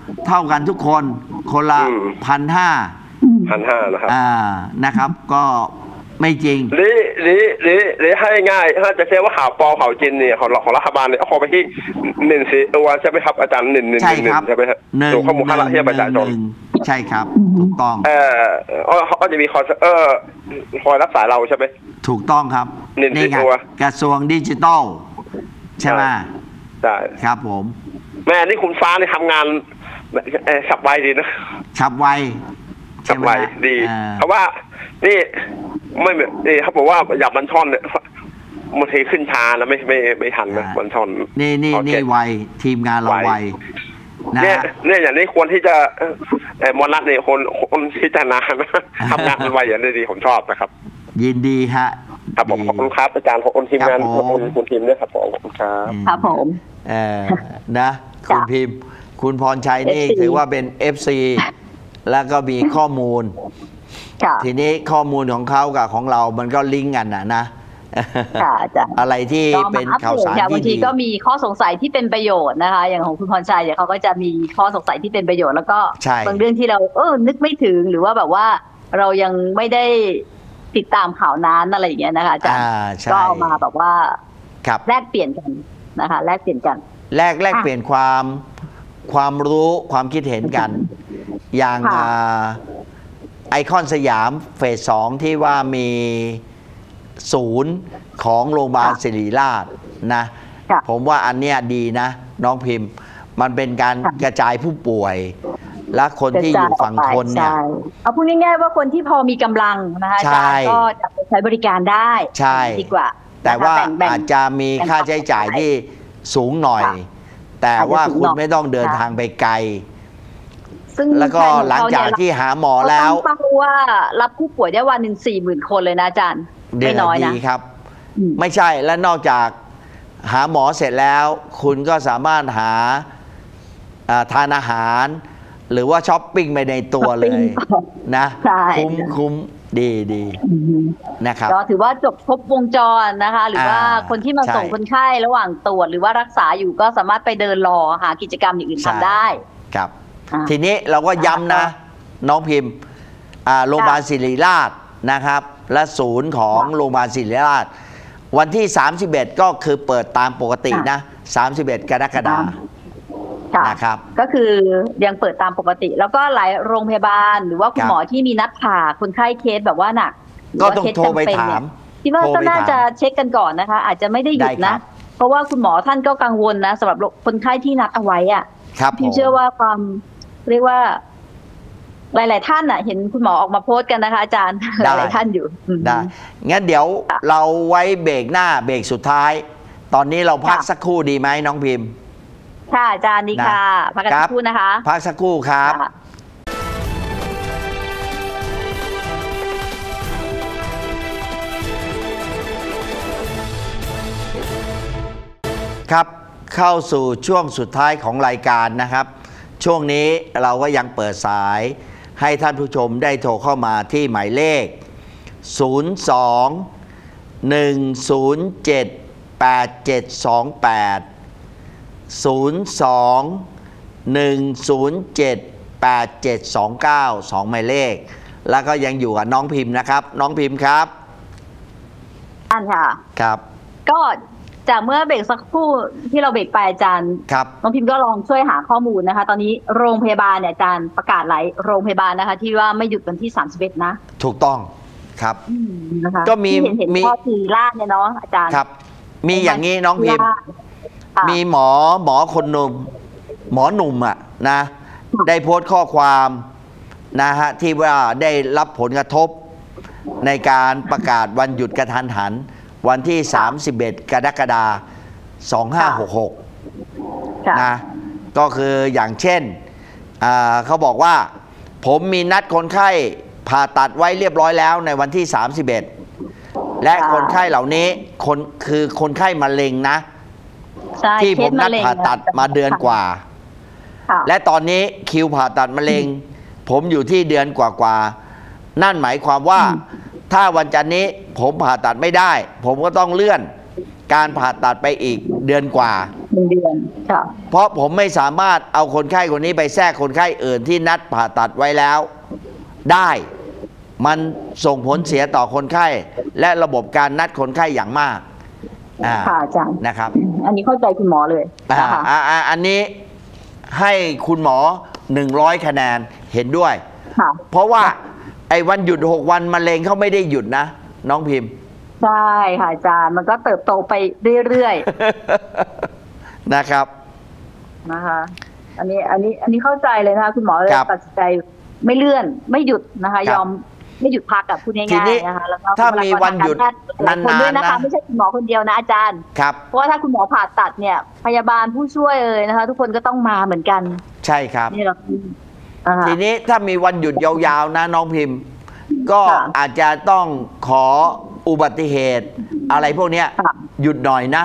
เท่ากันทุกคนคนละพันห้าพันห้านะครับอ่านะครับก็ไม่จริงหรือหรือหรือหรือให้ง่ายถ้าจะเชื่อว่าข่าวปลอมข่าวจริงเนี่ยของของรัฐบาลเนี่ยเอาไปที่หนึ่งสี่ตัวใช่ไหมครับอาจารย์หนึ่งหนึ่งหนึ่งใช่ไหมครับดูข้อมูลค่าละเทียบประชาชนใช่ครับถูกต้องเออเขาจะมีคอยเออคอยรักษาเราใช่ไหมถูกต้องครับนี่ไงกระทรวงดิจิทัลใช่ไหมใช่ครับผมแม่นี่คุณฟ้านี่ทำงานฉับไวดีนะฉับไวฉับไวดีเพราะว่านี่ไม่นี่เขาบอกว่าอยากบันช่อนเนี่ยบางทีขึ้นช้าแล้วไม่ไม่ไม่ทันนะบันช่อนนี่นี่นี่ไวทีมงานเราไวเนี่ยเนี่ยอย่างนี้ควรที่จะเออมอนัทเนี่ยคนคนที่จะนานนะทำงานมันไวอย่างนี้ดีผมชอบนะครับยินดีฮะครับผมขอบคุณครับอาจารย์ขอบคุณทีมงานขอบคุณคุณทีมด้วยครับผมขอบคุณครับครับผมเออนะคุณพิมพ์คุณพรชัยนี่ถือว่าเป็น เอฟ ซี แล้วก็มีข้อมูลทีนี้ข้อมูลของเขากับของเรามันก็ลิงก์กันนะนะอะไรที่เป็นข่าวสารที่บางทีก็มีข้อสงสัยที่เป็นประโยชน์นะคะอย่างของคุณพรชัยเนี่ยเขาก็จะมีข้อสงสัยที่เป็นประโยชน์แล้วก็บางเรื่องที่เราเออนึกไม่ถึงหรือว่าแบบว่าเรายังไม่ได้ติดตามข่าวนั้นอะไรอย่างเงี้ยนะคะอาจารย์ก็เอามาแบบว่าแลกเปลี่ยนกันนะคะแลกเปลี่ยนกันแลกแลกเปลี่ยนความความรู้ความคิดเห็นกันอย่างไอคอนสยามเฟสสองที่ว่ามีศูนย์ของโรงพยาบาลศิริราชนะผมว่าอันเนี้ยดีนะน้องพิมพ์มันเป็นการกระจายผู้ป่วยและคนที่อยู่ฝั่งทนเนี่ยเอาพูดง่ายๆว่าคนที่พอมีกำลังนะคะก็จะไปใช้บริการได้ใช่ดีกว่าแต่ว่าอาจจะมีค่าใช้จ่ายที่สูงหน่อยแต่ว่าคุณไม่ต้องเดินทางไปไกลแล้วก็หลังจากที่หาหมอแล้วต้องฟังว่ารับผู้ป่วยได้วันหนึ่งสี่หมื่นคนเลยนะอาจารย์ไม่น้อยนะครับไม่ใช่และนอกจากหาหมอเสร็จแล้วคุณก็สามารถหาทานอาหารหรือว่าช้อปปิ้งไปในตัวเลยนะคุ้มคุ้มดีดีนะครับก็ถือว่าจบครบวงจรนะคะหรือว่าคนที่มาส่งคนไข้ระหว่างตรวจหรือว่ารักษาอยู่ก็สามารถไปเดินรอหากิจกรรมอย่างอื่นทำได้ครับทีนี้เราก็ย้ำนะน้องพิมพ์โรงพยาบาลศิริราชนะครับและศูนย์ของโรงพยาบาลศิริราชวันที่สามสิบเอ็ดก็คือเปิดตามปกตินะสามสิบเอ็ดกรกฎาคมนะครับก็คือยังเปิดตามปกติแล้วก็หลายโรงพยาบาลหรือว่าคุณหมอที่มีนัดผ่าคนไข้เคสแบบว่าหนักก็ต้องโทรไปถามคิดว่าก็น่าจะเช็คกันก่อนนะคะอาจจะไม่ได้หยุดนะเพราะว่าคุณหมอท่านก็กังวลนะสำหรับคนไข้ที่นัดเอาไว้อ่ะพี่เชื่อว่าความเรียกว่าหลายๆท่านอ่ะเห็นคุณหมอออกมาโพสต์กันนะคะอาจารย์หลายๆท่านอยู่ได้งั้นเดี๋ยวเราไว้เบรกหน้าเบรกสุดท้ายตอนนี้เราพักสักครู่ดีไหมน้องพิมพ์ค่ะอาจารย์ดีค่ะพักกันสักครู่นะคะพักสักครู่ครับครับเข้าสู่ช่วงสุดท้ายของรายการนะครับช่วงนี้เราก็ยังเปิดสายให้ท่านผู้ชมได้โทรเข้ามาที่หมายเลขศูนย์ สอง หนึ่ง ศูนย์ เจ็ด แปด เจ็ด สอง แปด ศูนย์ สอง หนึ่ง ศูนย์ เจ็ด แปด เจ็ด สอง เก้า สองหมายเลขแล้วก็ยังอยู่กับน้องพิมพ์นะครับน้องพิมพ์ครับอ่านค่ะครับก็จากเมื่อเบรกสักครู่ที่เราเบรกไปอาจารย์น้องพิมพ์ก็ลองช่วยหาข้อมูลนะคะตอนนี้โรงพยาบาลเนี่ยอาจารย์ประกาศหลายโรงพยาบาลนะคะที่ว่าไม่หยุดวันที่สามสิบเอ็ดนะถูกต้องครับก็มีมีข้อทีลาดเนี่ยเนาะอาจารย์ครับมีอย่างนี้น้องพิมพ์มีหมอหมอคนหนุ่มหมอหนุ่มอ่ะนะได้โพสต์ข้อความนะฮะที่ว่าได้รับผลกระทบในการประกาศวันหยุดกระทันหันวันที่สามสิบเอ็ดกรกฎาคมสองห้าหกหกนะก็คืออย่างเช่นเขาบอกว่าผมมีนัดคนไข้ผ่าตัดไว้เรียบร้อยแล้วในวันที่สามสิบเอ็ดและคนไข้เหล่านี้คนคือคนไข้มะเร็งนะที่ผมนัดผ่าตัดมาเดือนกว่าและตอนนี้คิวผ่าตัดมะเร็งผมอยู่ที่เดือนกว่าๆนั่นหมายความว่าถ้าวันจันทร์นี้ผมผ่าตัดไม่ได้ผมก็ต้องเลื่อนการผ่าตัดไปอีกเดือนกว่าหนึ่งเดือนค่ะเพราะผมไม่สามารถเอาคนไข้คนนี้ไปแทรกคนไข้อื่นที่นัดผ่าตัดไว้แล้วได้มันส่งผลเสียต่อคนไข้และระบบการนัดคนไข้อย่างมากค่ะอาจารย์นะครับอันนี้เข้าใจคุณหมอเลยนะคะอันนี้ให้คุณหมอหนึ่งร้อยคะแนนเห็นด้วยเพราะว่าไอ้วันหยุดหกวันมะเร็งเขาไม่ได้หยุดนะน้องพิมพ์ใช่ค่ะอาจารย์มันก็เติบโตไปเรื่อยๆนะครับนะคะอันนี้อันนี้อันนี้เข้าใจเลยนะคะคุณหมอเลยตัดสินใจไม่เลื่อนไม่หยุดนะคะยอมไม่หยุดพักกับพูดง่ายๆนะคะแล้วก็ถ้ามีวันหยุดนานๆนะคะไม่ใช่คุณหมอคนเดียวนะอาจารย์ครับเพราะว่าถ้าคุณหมอผ่าตัดเนี่ยพยาบาลผู้ช่วยเลยนะคะทุกคนก็ต้องมาเหมือนกันใช่ครับนี่เราทีนี้ถ้ามีวันหยุดยาวๆนะน้องพิมพ์ก็อาจจะต้องขออุบัติเหตุอะไรพวกนี้หยุดหน่อยนะ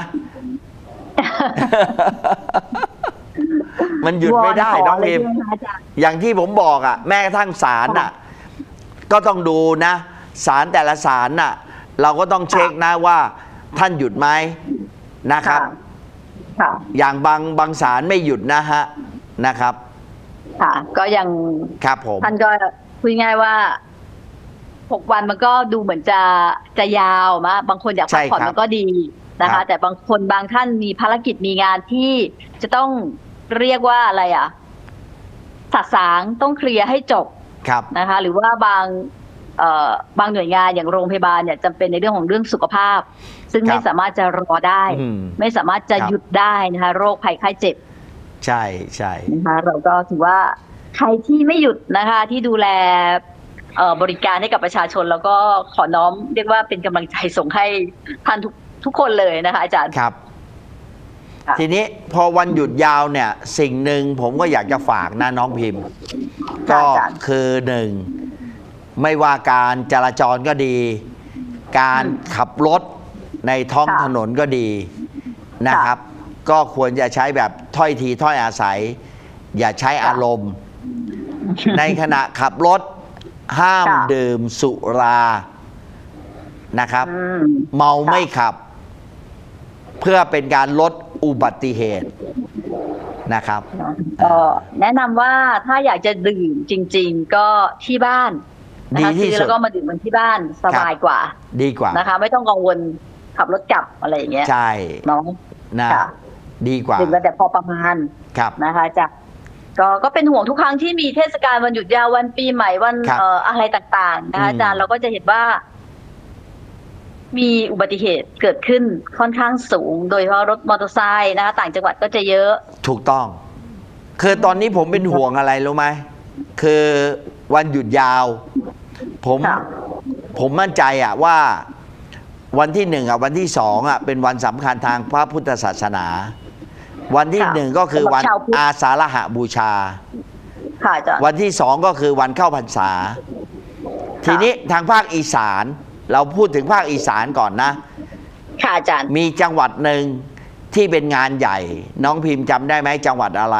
มันหยุดไม่ได้น้องพิมพ์อย่างที่ผมบอกอ่ะแม้กระทั่งศาลอ่ะก็ต้องดูนะศาลแต่ละศาลน่ะเราก็ต้องเช็คนะว่าท่านหยุดไหมนะครับอย่างบางบางศาลไม่หยุดนะฮะนะครับค่ะก็ยังครับผมท่านก็คุยง่ายว่าหกวันมันก็ดูเหมือนจะจะยาวมะบางคนอยากพักผ่อนมันก็ดีนะคะแต่บางคนบางท่านมีภารกิจมีงานที่จะต้องเรียกว่าอะไรอ่ะสะสางต้องเคลียร์ให้จบนะคะหรือว่าบางเอ่อบางหน่วยงานอย่างโรงพยาบาลเนี่ยจำเป็นในเรื่องของเรื่องสุขภาพซึ่งไม่สามารถจะรอได้ไม่สามารถจะหยุดได้นะคะโรคภัยไข้เจ็บใช่ใช่นะคะเราก็ถือว่าใครที่ไม่หยุดนะคะที่ดูแลบริการให้กับประชาชนแล้วก็ขอน้อมเรียกว่าเป็นกำลังใจส่งให้ท่านทุกทุกคนเลยนะคะอาจารย์ครับทีนี้พอวันหยุดยาวเนี่ยสิ่งหนึ่งผมก็อยากจะฝากนะน้องพิมพ์ก็คือหนึ่งไม่ว่าการจราจรก็ดีการขับรถในท้องถนนก็ดีนะครับก็ควรจะใช้แบบถ้อยทีถ้อยอาศัยอย่าใช้อารมณ์ในขณะขับรถห้ามดื่มสุรานะครับเมาไม่ขับเพื่อเป็นการลดอุบัติเหตุนะครับก็แนะนำว่าถ้าอยากจะดื่มจริงๆก็ที่บ้านนะคะซื้อแล้วก็มาดื่มมันที่บ้านสบายกว่าดีกว่านะคะไม่ต้องกังวลขับรถกลับอะไรอย่างเงี้ยใช่น้องนะดีกว่าดื่มแต่พอประมาณนะคะจะก็ก็เป็นห่วงทุกครั้งที่มีเทศกาลวันหยุดยาววันปีใหม่วันเอ่ออะไรต่างๆนะคะอาจารย์เราก็จะเห็นว่ามีอุบัติเหตุเกิดขึ้นค่อนข้างสูงโดยเฉพาะรถมอเตอร์ไซค์นะคะต่างจังหวัดก็จะเยอะถูกต้องคือตอนนี้ผมเป็นห่วงอะไรรู้ไหมคือวันหยุดยาวผมผมมั่นใจอะว่าวันที่หนึ่งอะวันที่สองอะเป็นวันสำคัญทางพระพุทธศาสนาวันที่หนึ่งก็คือวันอาสาฬหบูชาวันที่สองก็คือวันเข้าพรรษาทีนี้ทางภาคอีสานเราพูดถึงภาคอีสานก่อนนะค่ะอาจารย์มีจังหวัดหนึ่งที่เป็นงานใหญ่น้องพิมพ์จำได้ไหมจังหวัดอะไร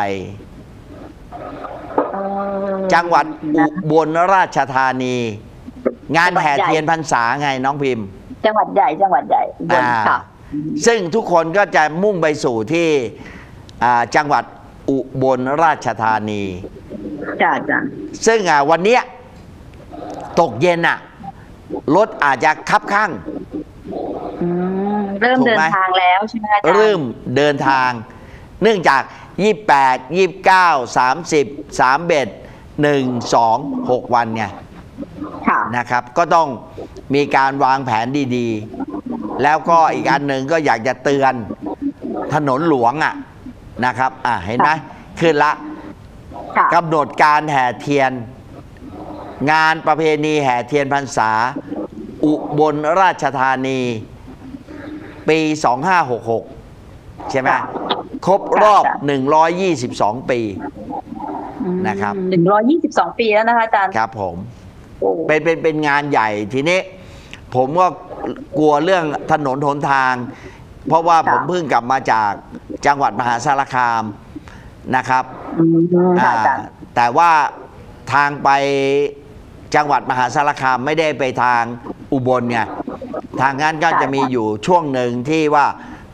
จังหวัดอุบลราชธานีงานแห่เทียนพรรษาไงน้องพิมพ์จังหวัดใหญ่จังหวัดใหญ่อุบลค่ะซึ่งทุกคนก็จะมุ่งไปสู่ที่จังหวัดอุบลราชธานีจ้าจ้าซึ่งวันนี้ตกเย็นอ่ะรถอาจจะคับข้างเริ่มเดินทางแล้วใช่ไหมอาจารย์เริ่มเดินทางเนื่องจากยี่สิบแปด ยี่สิบเก้า สามสิบ สามสิบเอ็ด หนึ่ง สอง หกวันไงนะครับก็ต้องมีการวางแผนดีๆแล้วก็อีกอันหนึ่งก็อยากจะเตือนถนนหลวงอ่ะนะครับอ่ะเห็นไหมขึ้นละกำหนดการแห่เทียนงานประเพณีแห่เทียนพรรษาอุบลราชธานีปีสองห้าหกหกใช่ไหมครบรอบหนึ่งร้อยยี่สิบสองปีนะครับหนึ่งร้อยยี่สิบสองปีแล้วนะคะอาจารย์ครับผมเป็นเป็นเป็นงานใหญ่ทีนี้ผมก็กลัวเรื่องถนนหนทางเพราะว่าผมเพิ่งกลับมาจากจังหวัดมหาสารคามนะครับแต่ว่าทางไปจังหวัดมหาสารคามไม่ได้ไปทางอุบลไงทางนั้นก็จะมีอยู่ช่วงหนึ่งที่ว่า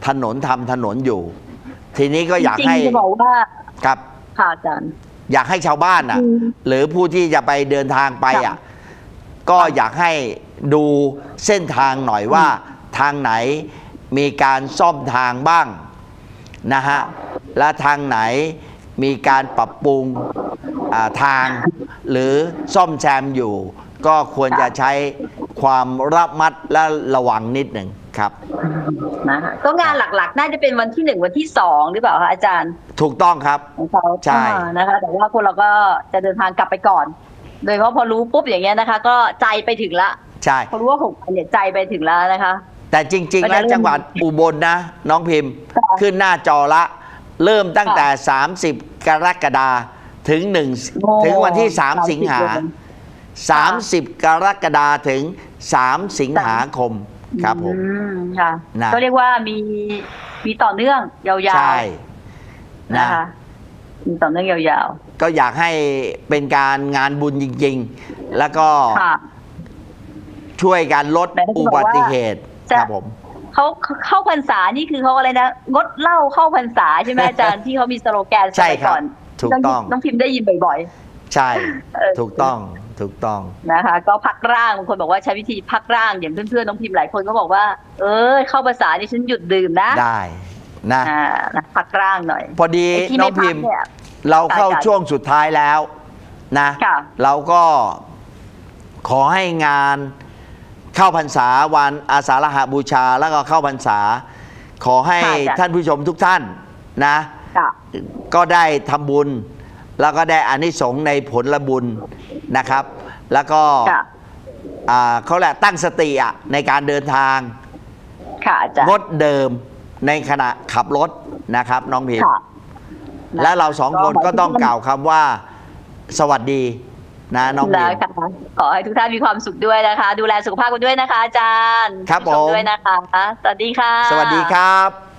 ถนนทำถนนอยู่ ทีนี้ก็อยากจริงให้ๆจะบอกว่าครับค่ะอาจารย์อยากให้ชาวบ้านอ่ะอืมหรือผู้ที่จะไปเดินทางไปอ่ะ ก็อยากให้ดูเส้นทางหน่อยว่าทางไหนมีการซ่อมทางบ้างนะฮะ และทางไหนมีการปรับปรุงทางหรือซ่อมแซมอยู่ ก็ควรจะใช้ความระมัดและระวังนิดหนึ่งครับนะคะก็งานหลักๆน่าจะเป็นวันที่หนึ่งวันที่สองหรือเปล่าคะอาจารย์ถูกต้องครับของเขาใช่นะคะแต่ว่าพวกเราก็จะเดินทางกลับไปก่อน โดยเฉพาะพอรู้ปุ๊บอย่างเงี้ยนะคะ ก็ใจไปถึงละใช่พอรู้ว่าหกเนี่ยใจไปถึงแล้วนะคะแต่จริงๆแล้วจังหวัดอุบลนะน้องพิมพ์ขึ้นหน้าจอละเริ่มตั้งแต่สามสิบกรกฎาคมถึงหนึ่งถึงวันที่สามสิงหาสามสิบกรกฎาคมถึงสามสิงหาคมครับผมค่ะก็เรียกว่ามีมีต่อเนื่องยาวๆใช่นะคะมีต่อเนื่องยาวๆก็อยากให้เป็นการงานบุญจริงๆแล้วก็ช่วยการลดอุบัติเหตุครับผมเขาเข้าพรรษานี่คือเขาอะไรนะงดเหล้าเข้าพรรษาใช่ไหมอาจารย์ที่เขามีสโลแกนสมัยก่อนถูกต้องน้องพิมพ์ได้ยินบ่อยๆใช่ถูกต้องถูกต้องนะคะก็พักร่างบางคนบอกว่าใช้วิธีพักร่างอย่างเพื่อนๆน้องพิมพ์หลายคนก็บอกว่าเออเข้าพรรษานี่ฉันหยุดดื่มนะได้นะพักร่างหน่อยพอดีน้องพิมพ์เราเข้าช่วงสุดท้ายแล้วนะเราก็ขอให้งานเข้าพรรษาวันอาสาฬหบูชาแล้วก็เข้าพรรษาขอให้ท่านผู้ชมทุกท่านนะก็ได้ทำบุญแล้วก็ได้อานิสงส์ในผลบุญนะครับแล้วก็เขาแหละตั้งสติอ่ะในการเดินทางงดเดิมในขณะขับรถนะครับน้องพิมและเราสองคนก็ต้องกล่าวคำว่าสวัสดีนะน้องพิมขอให้ทุกท่านมีความสุขด้วยนะคะดูแลสุขภาพกันด้วยนะคะอาจารย์ครับผมด้วยนะคะสวัสดีค่ะสวัสดีครับ